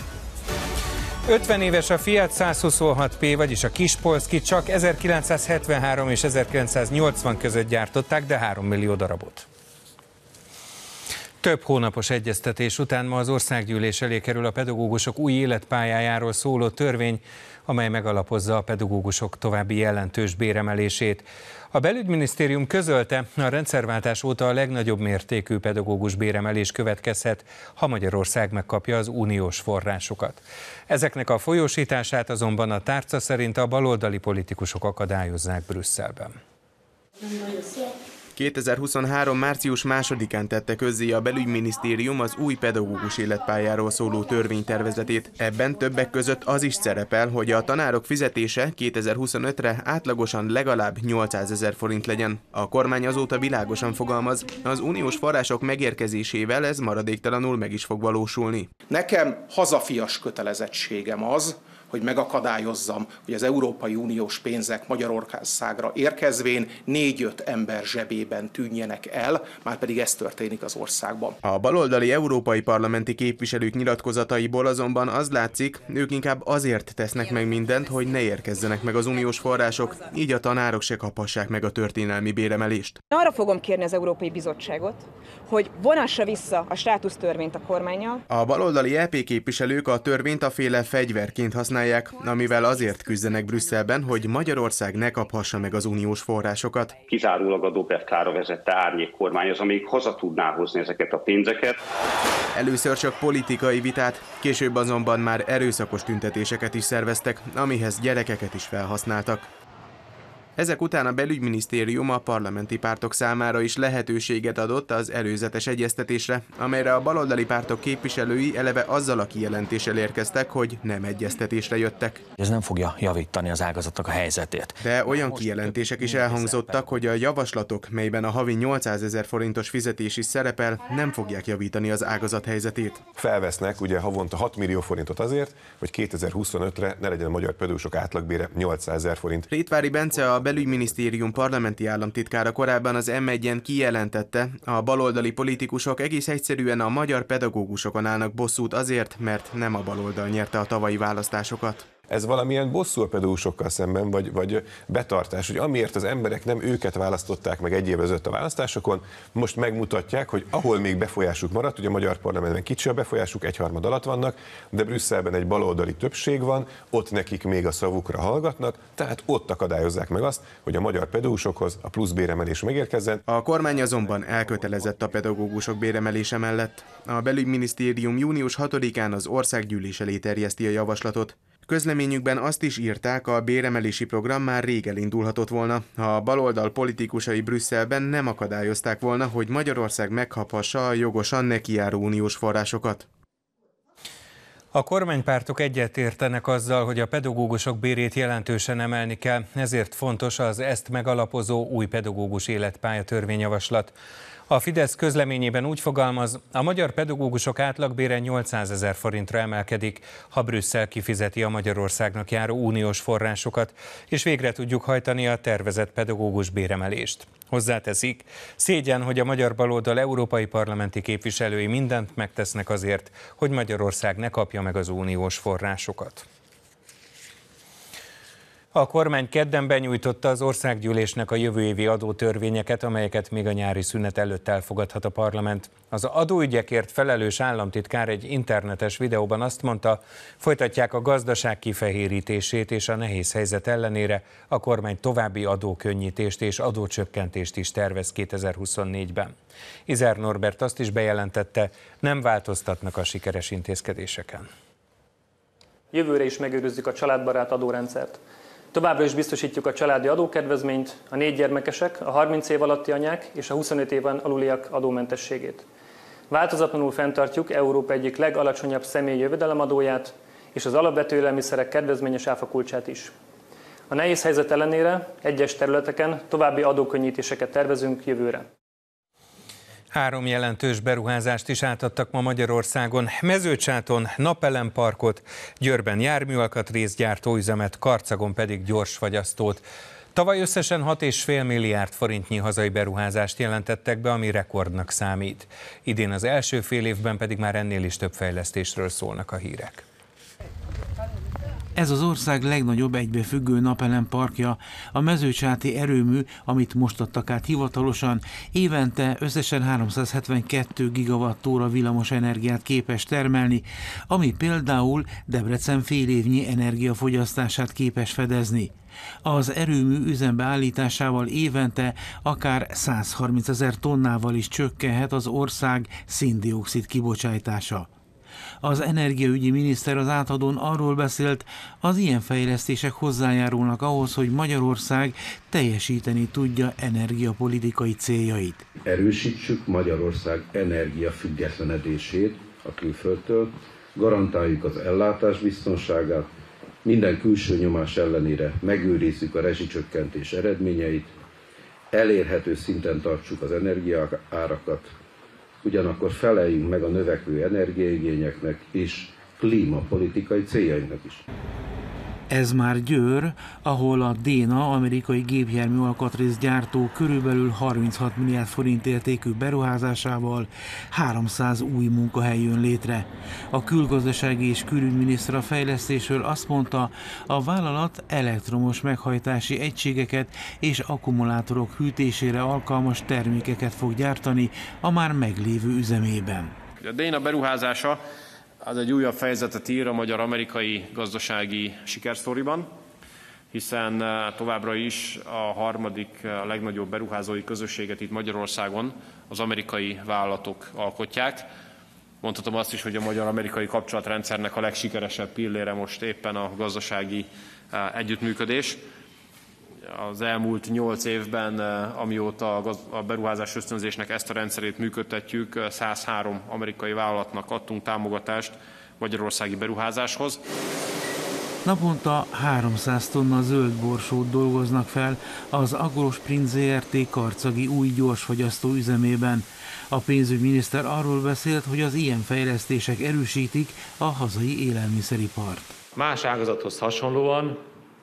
ötven éves a Fiat száz huszonhat P, vagyis a Kispolszki, csak ezerkilencszázhetvenhárom és ezerkilencszáznyolcvan között gyártották, de három millió darabot. Több hónapos egyeztetés után ma az országgyűlés elé kerül a pedagógusok új életpályájáról szóló törvény, amely megalapozza a pedagógusok további jelentős béremelését. A belügyminisztérium közölte, a rendszerváltás óta a legnagyobb mértékű pedagógus béremelés következhet, ha Magyarország megkapja az uniós forrásokat. Ezeknek a folyósítását azonban a tárca szerint a baloldali politikusok akadályozzák Brüsszelben.
kétezer-huszonhárom. március másodikán tette közzé a belügyminisztérium az új pedagógus életpályáról szóló törvénytervezetét. Ebben többek között az is szerepel, hogy a tanárok fizetése kétezer-huszonötre átlagosan legalább nyolcszázezer forint legyen. A kormány azóta világosan fogalmaz, az uniós források megérkezésével ez maradéktalanul meg is fog valósulni.
Nekem hazafias kötelezettségem az, hogy megakadályozzam, hogy az Európai Uniós pénzek Magyarországra érkezvén négy-öt ember zsebében tűnjenek el, már pedig ez történik az országban.
A baloldali európai parlamenti képviselők nyilatkozataiból azonban az látszik, ők inkább azért tesznek meg mindent, hogy ne érkezzenek meg az uniós források, így a tanárok se kaphassák meg a történelmi béremelést.
Arra fogom kérni az Európai Bizottságot, hogy vonassa vissza a státusztörvényt a kormánnyal.
A baloldali é pé képviselők a törvényt a féle fegyverként használják, amivel azért küzdenek Brüsszelben, hogy Magyarország ne kaphassa meg az uniós forrásokat.
Kizárólag a Dobrev Klára vezette árnyék kormány az, amelyik haza tudná hozni ezeket a pénzeket.
Először csak politikai vitát, később azonban már erőszakos tüntetéseket is szerveztek, amihez gyerekeket is felhasználtak. Ezek után a belügyminisztérium a parlamenti pártok számára is lehetőséget adott az előzetes egyeztetésre, amelyre a baloldali pártok képviselői eleve azzal a kijelentéssel érkeztek, hogy nem egyeztetésre jöttek.
Ez nem fogja javítani az ágazatnak a helyzetét.
De olyan kijelentések is elhangzottak, hogy a javaslatok, melyben a havi nyolcszázezer forintos fizetés is szerepel, nem fogják javítani az ágazat helyzetét.
Felvesznek ugye havonta hat millió forintot azért, hogy kétezer-huszonötre ne legyen a magyar pedagógusok átlagbére nyolcszázezer forint.
Rétvári Bence, a belügyminisztérium parlamenti államtitkára korábban az em egyen kijelentette, a baloldali politikusok egész egyszerűen a magyar pedagógusokon állnak bosszút azért, mert nem a baloldal nyerte a tavalyi választásokat.
Ez valamilyen bosszú a pedagógusokkal szemben, vagy, vagy betartás, hogy amiért az emberek nem őket választották meg egy évvel ezelőtt a választásokon, most megmutatják, hogy ahol még befolyásuk maradt, ugye a magyar parlamentben kicsi a befolyásuk, egyharmad alatt vannak, de Brüsszelben egy baloldali többség van, ott nekik még a szavukra hallgatnak, tehát ott akadályozzák meg azt, hogy a magyar pedagógusokhoz a plusz béremelés megérkezzen.
A kormány azonban elkötelezett a pedagógusok béremelése mellett. A belügyminisztérium június hatodikán az országgyűlés elé terjeszti a javaslatot. Közleményükben azt is írták, a béremelési program már rég elindulhatott volna, ha a baloldal politikusai Brüsszelben nem akadályozták volna, hogy Magyarország megkaphassa a jogosan nekijáró uniós forrásokat.
A kormánypártok egyetértenek azzal, hogy a pedagógusok bérét jelentősen emelni kell, ezért fontos az ezt megalapozó új pedagógus életpálya törvényjavaslat. A Fidesz közleményében úgy fogalmaz, a magyar pedagógusok átlagbére nyolcszázezer forintra emelkedik, ha Brüsszel kifizeti a Magyarországnak járó uniós forrásokat, és végre tudjuk hajtani a tervezett pedagógus béremelést. Hozzáteszik, szégyen, hogy a magyar baloldal európai parlamenti képviselői mindent megtesznek azért, hogy Magyarország ne kapja meg az uniós forrásokat. A kormány kedden benyújtotta az országgyűlésnek a jövő évi adótörvényeket, amelyeket még a nyári szünet előtt elfogadhat a parlament. Az adóügyekért felelős államtitkár egy internetes videóban azt mondta, folytatják a gazdaság kifehérítését, és a nehéz helyzet ellenére a kormány további adókönnyítést és adócsökkentést is tervez kétezer-huszonnégyben. Izer Norbert azt is bejelentette, nem változtatnak a sikeres intézkedéseken.
Jövőre is megőrizzük a családbarát adórendszert. Továbbra is biztosítjuk a családi adókedvezményt, a négy gyermekesek, a harminc év alatti anyák és a huszonöt éven aluliak adómentességét. Változatlanul fenntartjuk Európa egyik legalacsonyabb személyi jövedelemadóját és az alapvető élelmiszerek kedvezményes áfakulcsát is. A nehéz helyzet ellenére egyes területeken további adókönnyítéseket tervezünk jövőre.
Három jelentős beruházást is átadtak ma Magyarországon. Mezőcsáton napelemparkot, Győrben járműalkatrészgyártóüzemet, Karcagon pedig gyorsfagyasztót. Tavaly összesen hat egész öt milliárd forintnyi hazai beruházást jelentettek be, ami rekordnak számít. Idén az első fél évben pedig már ennél is több fejlesztésről szólnak a hírek.
Ez az ország legnagyobb egybefüggő napelemparkja, a mezőcsáti erőmű, amit most adtak át hivatalosan, évente összesen háromszázhetvenkettő gigawattóra villamos energiát képes termelni, ami például Debrecen fél évnyi energiafogyasztását képes fedezni. Az erőmű üzembe állításával évente akár százharmincezer tonnával is csökkenhet az ország szén-dioxid kibocsátása. Az energiaügyi miniszter az átadón arról beszélt, az ilyen fejlesztések hozzájárulnak ahhoz, hogy Magyarország teljesíteni tudja energiapolitikai céljait.
Erősítsük Magyarország energiafüggetlenedését a külföldtől, garantáljuk az ellátás biztonságát, minden külső nyomás ellenére megőrizzük a rezsicsökkentés eredményeit, elérhető szinten tartsuk az energiaárakat, ugyanakkor feleljünk meg a növekvő energiaigényeknek és klímapolitikai céljainknak is.
Ez már Győr, ahol a Déna amerikai gépjármű alkatrészgyártó körülbelül harminchat milliárd forint értékű beruházásával háromszáz új munkahely jön létre. A külgazdasági és külügyminiszter a fejlesztésről azt mondta, a vállalat elektromos meghajtási egységeket és akkumulátorok hűtésére alkalmas termékeket fog gyártani a már meglévő üzemében.
A Déna beruházása az egy újabb fejezetet ír a magyar-amerikai gazdasági sikersztoriban, hiszen továbbra is a harmadik a legnagyobb beruházói közösséget itt Magyarországon az amerikai vállalatok alkotják. Mondhatom azt is, hogy a magyar-amerikai kapcsolatrendszernek a legsikeresebb pillére most éppen a gazdasági együttműködés. Az elmúlt nyolc évben, amióta a beruházás ösztönzésnek ezt a rendszerét működtetjük, százhárom amerikai vállalatnak adtunk támogatást magyarországi beruházáshoz.
Naponta háromszáz tonna zöld borsót dolgoznak fel az Agrosprint zé er té karcagi új gyorsfagyasztó üzemében. A pénzügyminiszter arról beszélt, hogy az ilyen fejlesztések erősítik a hazai élelmiszeripart.
Más ágazathoz hasonlóan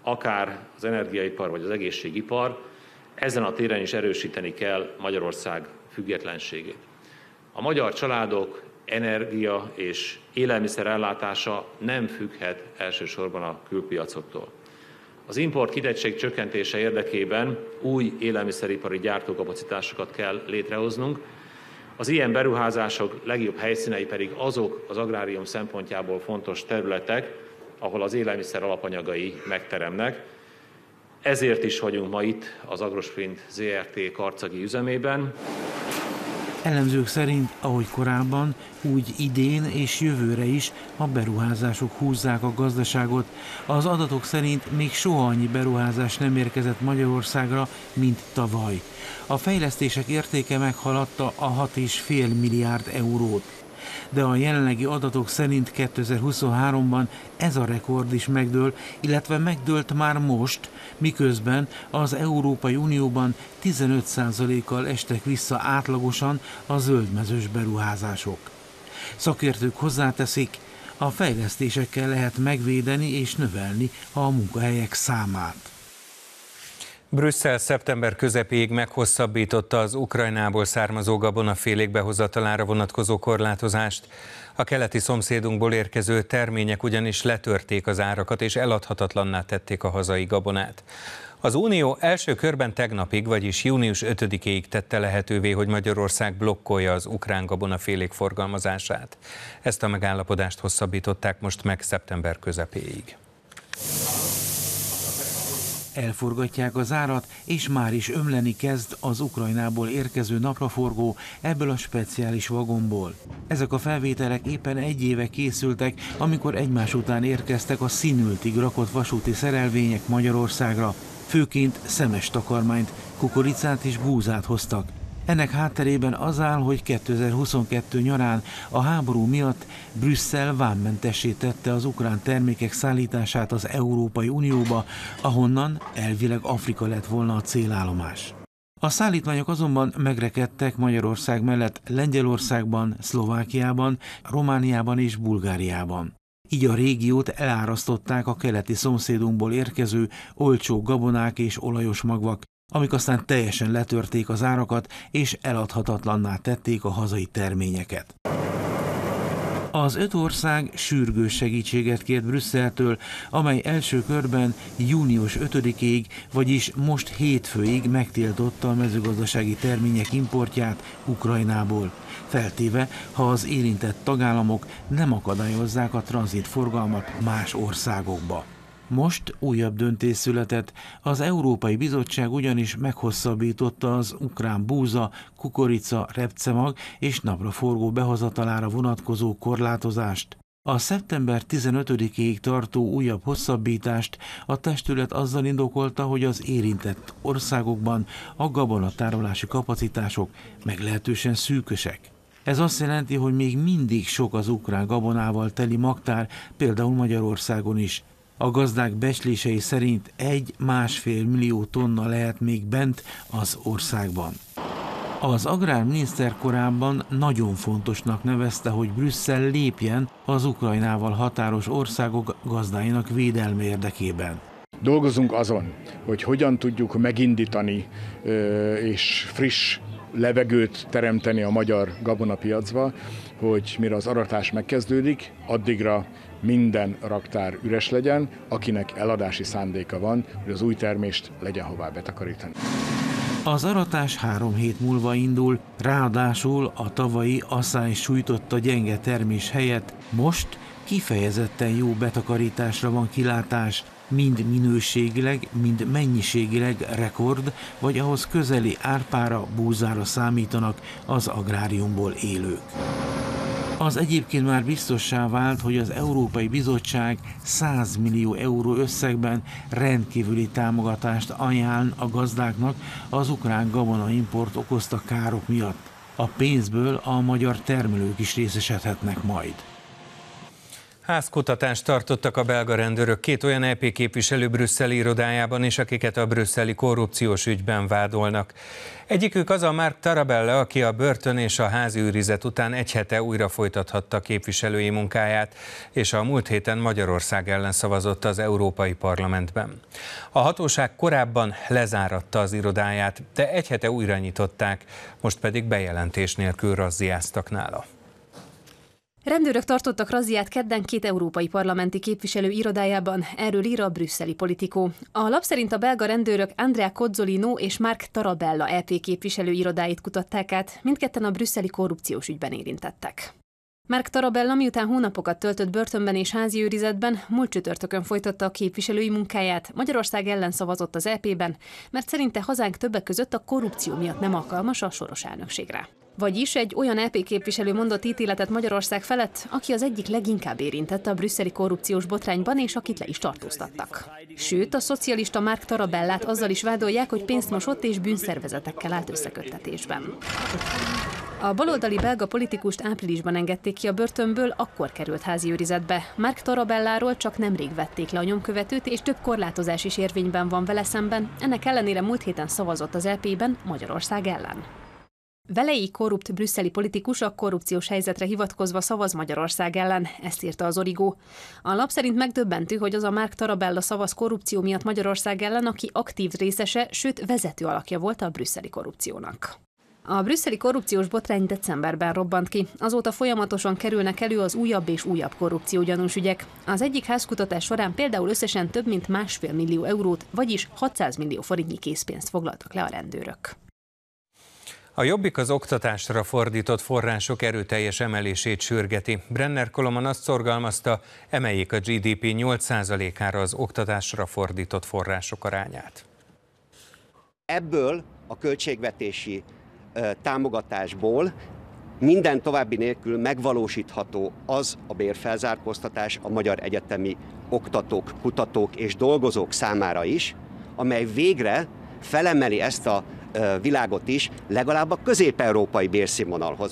akár az energiaipar vagy az egészségipar, ezen a téren is erősíteni kell Magyarország függetlenségét. A magyar családok energia és élelmiszer ellátása nem függhet elsősorban a külpiacoktól. Az import kitettség csökkentése érdekében új élelmiszeripari gyártókapacitásokat kell létrehoznunk. Az ilyen beruházások legjobb helyszínei pedig azok az agrárium szempontjából fontos területek, ahol az élelmiszer alapanyagai megteremnek. Ezért is vagyunk ma itt az Agrosprint zé er té karcagi üzemében.
Elemzők szerint, ahogy korábban, úgy idén és jövőre is a beruházások húzzák a gazdaságot. Az adatok szerint még soha annyi beruházás nem érkezett Magyarországra, mint tavaly. A fejlesztések értéke meghaladta a hat egész öt milliárd eurót. De a jelenlegi adatok szerint kétezer-huszonháromban ez a rekord is megdől, illetve megdőlt már most, miközben az Európai Unióban tizenöt százalékkal estek vissza átlagosan a zöldmezős beruházások. Szakértők hozzáteszik, a fejlesztésekkel lehet megvédeni és növelni a munkahelyek számát.
Brüsszel szeptember közepéig meghosszabbította az Ukrajnából származó gabonafélék behozatalára vonatkozó korlátozást. A keleti szomszédunkból érkező termények ugyanis letörték az árakat és eladhatatlanná tették a hazai gabonát. Az Unió első körben tegnapig, vagyis június ötödikéig tette lehetővé, hogy Magyarország blokkolja az ukrán gabonafélék forgalmazását. Ezt a megállapodást hosszabbították most meg szeptember közepéig.
Elforgatják az árat, és már is ömleni kezd az Ukrajnából érkező napraforgó ebből a speciális vagonból. Ezek a felvételek éppen egy éve készültek, amikor egymás után érkeztek a színültig rakott vasúti szerelvények Magyarországra. Főként szemes takarmányt, kukoricát és búzát hoztak. Ennek hátterében az áll, hogy kétezer-huszonkettő nyarán a háború miatt Brüsszel vámmentessé tette az ukrán termékek szállítását az Európai Unióba, ahonnan elvileg Afrika lett volna a célállomás. A szállítmányok azonban megrekedtek Magyarország mellett Lengyelországban, Szlovákiában, Romániában és Bulgáriában. Így a régiót elárasztották a keleti szomszédunkból érkező olcsó gabonák és olajos magvak, amik aztán teljesen letörték az árakat és eladhatatlanná tették a hazai terményeket. Az öt ország sürgős segítséget kért Brüsszeltől, amely első körben június ötödikéig, vagyis most hétfőig megtiltotta a mezőgazdasági termények importját Ukrajnából, feltéve, ha az érintett tagállamok nem akadályozzák a tranzitforgalmat más országokba. Most újabb döntés született, az Európai Bizottság ugyanis meghosszabbította az ukrán búza, kukorica, repcemag és napraforgó behozatalára vonatkozó korlátozást. A szeptember tizenötödikéig tartó újabb hosszabbítást a testület azzal indokolta, hogy az érintett országokban a gabonatárolási kapacitások meglehetősen szűkösek. Ez azt jelenti, hogy még mindig sok az ukrán gabonával teli magtár, például Magyarországon is. A gazdák becslései szerint egy-másfél millió tonna lehet még bent az országban. Az agrárminiszter korábban nagyon fontosnak nevezte, hogy Brüsszel lépjen az Ukrajnával határos országok gazdáinak védelme érdekében.
Dolgozunk azon, hogy hogyan tudjuk megindítani és friss levegőt teremteni a magyar gabonapiacba, hogy mire az aratás megkezdődik, addigra minden raktár üres legyen, akinek eladási szándéka van, hogy az új termést legyen hová betakarítani.
Az aratás három hét múlva indul, ráadásul a tavalyi asszály sújtotta gyenge termés helyett most kifejezetten jó betakarításra van kilátás, mind minőségileg, mind mennyiségileg rekord, vagy ahhoz közeli árpára, búzára számítanak az agráriumból élők. Az egyébként már biztossá vált, hogy az Európai Bizottság száz millió euró összegben rendkívüli támogatást ajánl a gazdáknak az ukrán gabonaimport okozta károk miatt. A pénzből a magyar termelők is részesedhetnek majd.
Házkutatást tartottak a belga rendőrök két olyan é pé képviselő brüsszeli irodájában is, akiket a brüsszeli korrupciós ügyben vádolnak. Egyikük az a Marc Tarabella, aki a börtön és a házi őrizet után egy hete újra folytathatta képviselői munkáját, és a múlt héten Magyarország ellen szavazott az Európai Parlamentben. A hatóság korábban lezáratta az irodáját, de egy hete újra nyitották, most pedig bejelentés nélkül razziáztak nála.
Rendőrök tartottak razziát kedden két európai parlamenti képviselő irodájában, erről ír a brüsszeli Politico. A lap szerint a belga rendőrök Andrea Cozzolino és Marc Tarabella é pé képviselő irodáit kutatták át, mindketten a brüsszeli korrupciós ügyben érintettek. Marc Tarabella miután hónapokat töltött börtönben és házi őrizetben, múlt csütörtökön folytatta a képviselői munkáját, Magyarország ellen szavazott az é pében, mert szerinte hazánk többek között a korrupció miatt nem alkalmas a soros elnökségre. Vagyis egy olyan é pé képviselő mondott ítéletet Magyarország felett, aki az egyik leginkább érintett a brüsszeli korrupciós botrányban, és akit le is tartóztattak. Sőt, a szocialista Marc Tarabellát azzal is vádolják, hogy pénzt mosott és bűnszervezetekkel állt összeköttetésben. A baloldali belga politikust áprilisban engedték ki a börtönből, akkor került házi őrizetbe. Marc Tarabelláról csak nemrég vették le a nyomkövetőt, és több korlátozás is érvényben van vele szemben, ennek ellenére múlt héten szavazott az é pében Magyarország ellen. Velei korrupt brüsszeli politikus a korrupciós helyzetre hivatkozva szavaz Magyarország ellen, ezt írta az Origo. A lap szerint megdöbbentő, hogy az a Marc Tarabella szavaz korrupció miatt Magyarország ellen, aki aktív részese, sőt vezető alakja volt a brüsszeli korrupciónak. A brüsszeli korrupciós botrány decemberben robbant ki, azóta folyamatosan kerülnek elő az újabb és újabb korrupciógyanús ügyek. Az egyik házkutatás során például összesen több mint másfél millió eurót, vagyis hatszáz millió forintnyi készpénzt foglaltak le a rendőrök.
A Jobbik az oktatásra fordított források erőteljes emelését sürgeti. Brenner Koloman azt szorgalmazta, emeljék a gé dé pé nyolc százalékára az oktatásra fordított források arányát.
Ebből a költségvetési ö, támogatásból minden további nélkül megvalósítható az a bérfelzárkóztatás a magyar egyetemi oktatók, kutatók és dolgozók számára is, amely végre felemeli ezt a világot is legalább a közép-európai bérszínvonalhoz.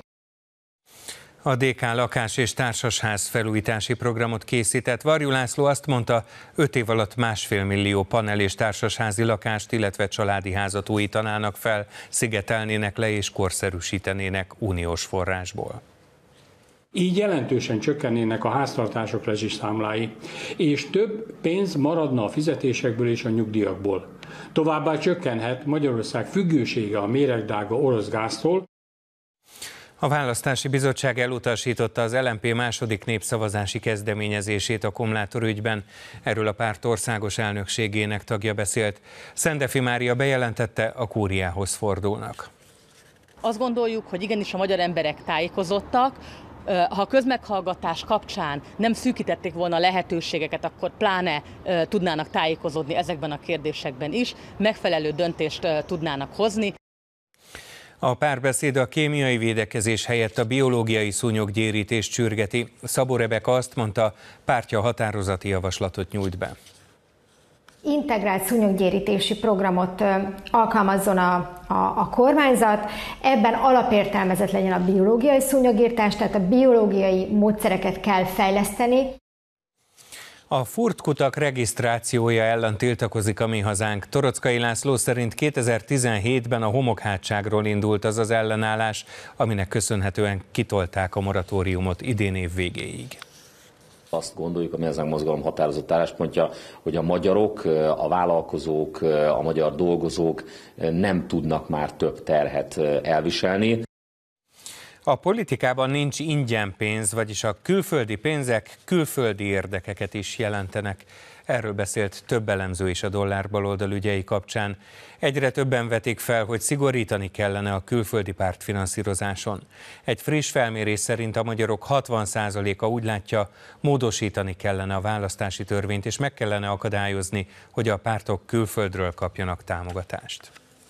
A dé ká lakás- és társasház felújítási programot készített. Varjú László azt mondta, öt év alatt másfél millió panel- és társasházi lakást, illetve családi házat újítanának fel, szigetelnének le és korszerűsítenének uniós forrásból.
Így jelentősen csökkennének a háztartások rezsiszámlái, és több pénz maradna a fizetésekből és a nyugdíjakból. Továbbá csökkenhet Magyarország függősége a méregdrága orosz gáztól.
A Választási Bizottság elutasította az el em pé második népszavazási kezdeményezését a Komlátor ügyben. Erről a párt országos elnökségének tagja beszélt. Szendefi Mária bejelentette, a kúriához fordulnak.
Azt gondoljuk, hogy igenis a magyar emberek tájékozottak. Ha a közmeghallgatás kapcsán nem szűkítették volna a lehetőségeket, akkor pláne tudnának tájékozódni ezekben a kérdésekben is, megfelelő döntést tudnának hozni.
A párbeszéd a kémiai védekezés helyett a biológiai szúnyoggyérítést sürgeti. Szabó Rebeka azt mondta, pártja határozati javaslatot nyújt be.
Integrált szúnyoggyérítési programot alkalmazzon a, a, a kormányzat, ebben alapértelmezett legyen a biológiai szúnyogírtás, tehát a biológiai módszereket kell fejleszteni.
A furtkutak regisztrációja ellen tiltakozik a Mi Hazánk. Torockai László szerint kétezer-tizenhétben a homokhátságról indult az az ellenállás, aminek köszönhetően kitolták a moratóriumot idén év végéig.
Azt gondoljuk, a Mi Hazánk mozgalom határozott álláspontja, hogy a magyarok, a vállalkozók, a magyar dolgozók nem tudnak már több terhet elviselni.
A politikában nincs ingyen pénz, vagyis a külföldi pénzek külföldi érdekeket is jelentenek. Erről beszélt több elemző is a dollár baloldal ügyei kapcsán. Egyre többen vetik fel, hogy szigorítani kellene a külföldi pártfinanszírozáson. Egy friss felmérés szerint a magyarok hatvan százaléka úgy látja, módosítani kellene a választási törvényt, és meg kellene akadályozni, hogy a pártok külföldről kapjanak támogatást.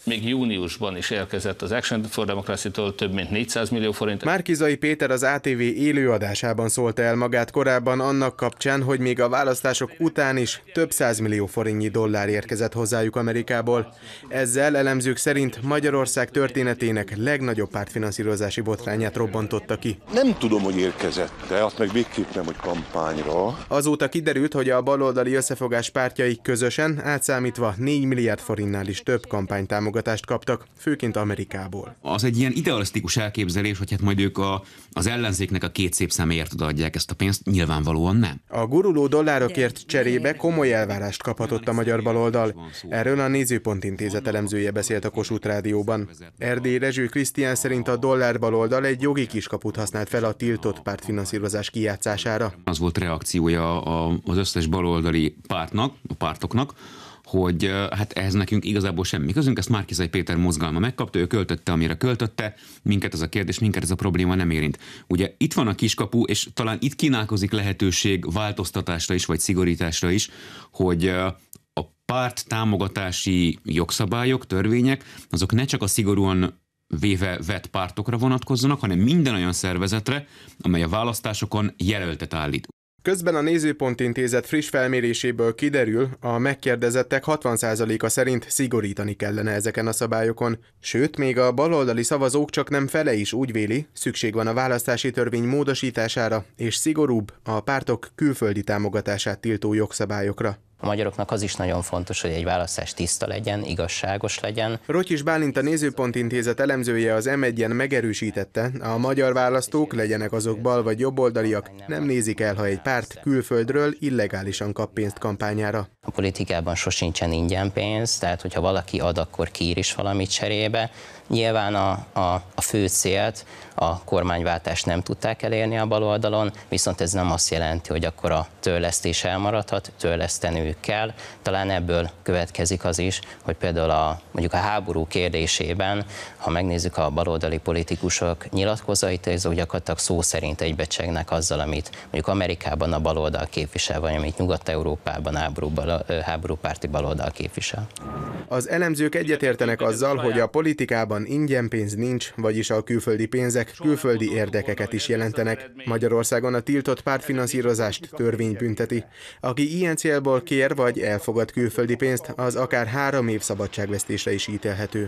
még júniusban is érkezett az Action for Democracy-tól több mint négyszáz millió forint.
Márki-Zay Péter az á té vé élőadásában szólta el magát korábban annak kapcsán, hogy még a választások után is több százmillió forintnyi dollár érkezett hozzájuk Amerikából. Ezzel elemzők szerint Magyarország történetének legnagyobb pártfinanszírozási botrányát robbantotta ki.
Nem tudom, hogy érkezett-e, azt meg végképp nem, hogy kampányra.
Azóta kiderült, hogy a baloldali összefogás pártjai közösen átszámítva négy milliárd forintnál is több kampánytámogatást kaptak, főként Amerikából.
Az egy ilyen idealisztikus elképzelés, hogy hát majd ők a, az ellenzéknek a két szép szeméért odaadják ezt a pénzt, nyilvánvalóan nem.
A guruló dollárokért cserébe komoly elvárást kaphatott a magyar baloldal. Erről a Nézőpont Intézet elemzője beszélt a Kossuth Rádióban. Erdély Rezső Krisztián szerint a dollár baloldal egy jogi kiskaput használt fel a tiltott pártfinanszírozás kijátszására.
Az volt reakciója az összes baloldali pártnak, a pártoknak, hogy hát ehhez nekünk igazából semmi közünk, ezt Márki-Zay Péter mozgalma megkapta, ő költötte, amire költötte, minket ez a kérdés, minket ez a probléma nem érint. Ugye itt van a kiskapu, és talán itt kínálkozik lehetőség változtatásra is, vagy szigorításra is, hogy a párt támogatási jogszabályok, törvények, azok ne csak a szigorúan véve vett pártokra vonatkozzanak, hanem minden olyan szervezetre, amely a választásokon jelöltet állít.
Közben a Nézőpont Intézet friss felméréséből kiderül, a megkérdezettek hatvan százaléka szerint szigorítani kellene ezeken a szabályokon. Sőt, még a baloldali szavazók csak nem fele is úgy véli, szükség van a választási törvény módosítására és szigorúbb, a pártok külföldi támogatását tiltó jogszabályokra.
A magyaroknak az is nagyon fontos, hogy egy választás tiszta legyen, igazságos legyen.
Rottyis Bálint, a Nézőpont Intézet elemzője az em egyen megerősítette, a magyar választók, legyenek azok bal vagy jobboldaliak, nem nézik el, ha egy párt külföldről illegálisan kap pénzt kampányára.
A politikában sosincsen ingyen pénz, tehát hogyha valaki ad, akkor kér is valamit cserébe. Nyilván a, a, a fő célt, a kormányváltást nem tudták elérni a baloldalon, viszont ez nem azt jelenti, hogy akkor a törlesztés elmaradhat, törleszteniük kell. Talán ebből következik az is, hogy például a, mondjuk a háború kérdésében, ha megnézzük a baloldali politikusok nyilatkozatait, azok gyakorlatilag szó szerint egybecsegnek azzal, amit mondjuk Amerikában a baloldal képvisel, vagy amit Nyugat-Európában háborúpárti baloldal képvisel.
Az elemzők egyetértenek azzal, hogy a politikában ingyen pénz nincs, vagyis a külföldi pénzek külföldi érdekeket is jelentenek. Magyarországon a tiltott pártfinanszírozást törvény bünteti. Aki ilyen célból kér vagy elfogad külföldi pénzt, az akár három év szabadságvesztésre is ítélhető.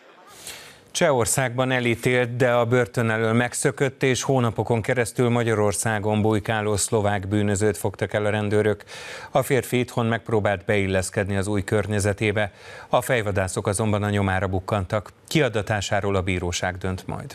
Csehországban elítélt, de a börtön elől megszökött, és hónapokon keresztül Magyarországon bujkáló szlovák bűnözőt fogtak el a rendőrök. A férfi itthon megpróbált beilleszkedni az új környezetébe, a fejvadászok azonban a nyomára bukkantak. Kiadatásáról a bíróság dönt majd.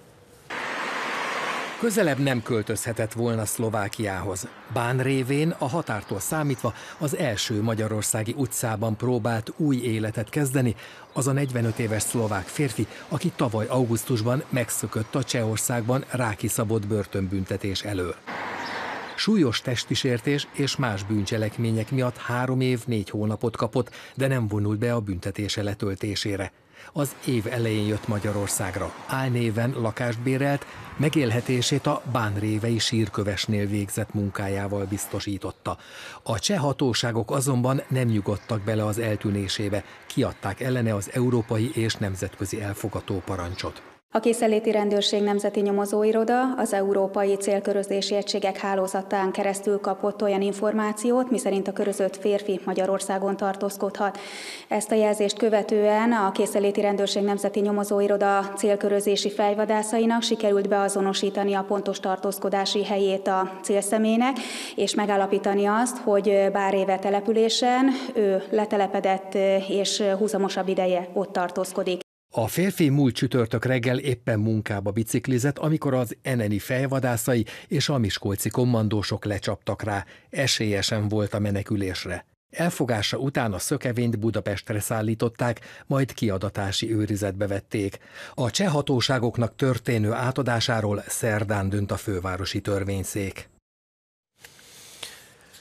Közelebb nem költözhetett volna Szlovákiához. Bán révén a határtól számítva az első magyarországi utcában próbált új életet kezdeni, az a negyvenöt éves szlovák férfi, aki tavaly augusztusban megszökött a Csehországban rákiszabott börtönbüntetés elől. Súlyos testi sértés és más bűncselekmények miatt három év, négy hónapot kapott, de nem vonult be a büntetése letöltésére. Az év elején jött Magyarországra. Álnéven lakást bérelt, megélhetését a bánrévei sírkövesnél végzett munkájával biztosította. A cseh hatóságok azonban nem nyugodtak bele az eltűnésébe, kiadták ellene az európai és nemzetközi elfogató parancsot.
A Készenléti Rendőrség Nemzeti Nyomozóiroda az Európai Célkörözési Egységek hálózatán keresztül kapott olyan információt, miszerint a körözött férfi Magyarországon tartózkodhat. Ezt a jelzést követően a Készenléti Rendőrség Nemzeti Nyomozóiroda célkörözési fejvadászainak sikerült beazonosítani a pontos tartózkodási helyét a célszemélynek, és megállapítani azt, hogy Bánréve településen ő letelepedett és húzamosabb ideje ott tartózkodik.
A férfi múlt csütörtök reggel éppen munkába biciklizett, amikor az eneni fejvadászai és a miskolci kommandósok lecsaptak rá. Esélyesen volt a menekülésre. Elfogása után a szökevényt Budapestre szállították, majd kiadatási őrizetbe vették. A cseh hatóságoknak történő átadásáról szerdán dönt a fővárosi törvényszék.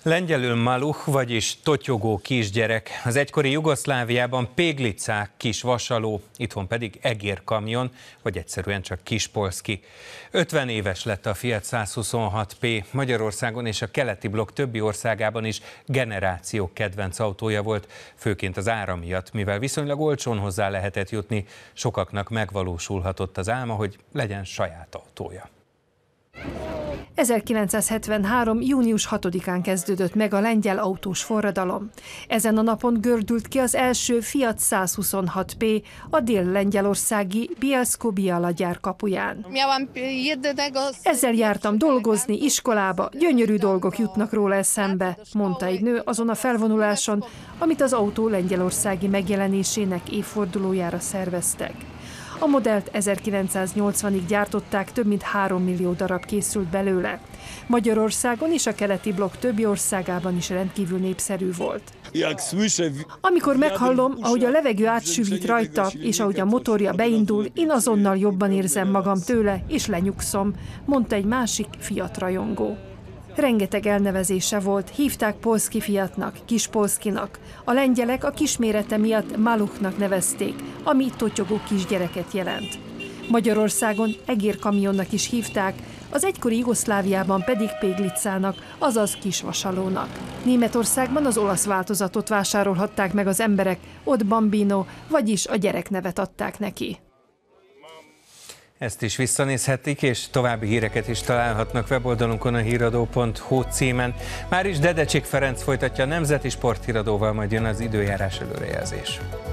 Lengyelül maluch, vagyis totyogó kisgyerek, az egykori Jugoszláviában péglicák, kis vasaló, itthon pedig egérkamion, vagy egyszerűen csak kispolszki. ötven éves lett a Fiat száz huszonhat P, Magyarországon és a keleti blokk többi országában is generációk kedvenc autója volt, főként az ára miatt, mivel viszonylag olcsón hozzá lehetett jutni, sokaknak megvalósulhatott az álma, hogy legyen saját autója.
ezerkilencszázhetvenhárom. június hatodikán kezdődött meg a lengyel autós forradalom. Ezen a napon gördült ki az első Fiat száz huszonhat P a dél-lengyelországi Bielsko-Biala gyár kapuján. Ezzel jártam dolgozni, iskolába, gyönyörű dolgok jutnak róla eszembe, mondta egy nő azon a felvonuláson, amit az autó lengyelországi megjelenésének évfordulójára szerveztek. A modellt ezerkilencszáznyolcvanig gyártották, több mint három millió darab készült belőle. Magyarországon és a keleti blokk többi országában is rendkívül népszerű volt. Amikor meghallom, ahogy a levegő átsűvít rajta, és ahogy a motorja beindul, én azonnal jobban érzem magam tőle, és lenyugszom, mondta egy másik Fiat rajongó. Rengeteg elnevezése volt, hívták Polszki Fiatnak, Kispolszkinak. A lengyelek a kismérete miatt maluchnak nevezték, ami totyogó kisgyereket jelent. Magyarországon egérkamionnak is hívták, az egykori Jugoszláviában pedig péglicának, azaz kisvasalónak. Németországban az olasz változatot vásárolhatták meg az emberek, ott Bambino, vagyis a gyereknevet adták neki.
Ezt is visszanézhetik, és további híreket is találhatnak weboldalunkon a híradó pont hu címen. Már is Dedecsik Ferenc folytatja a Nemzeti Sporthíradóval, majd jön az időjárás előrejelzés.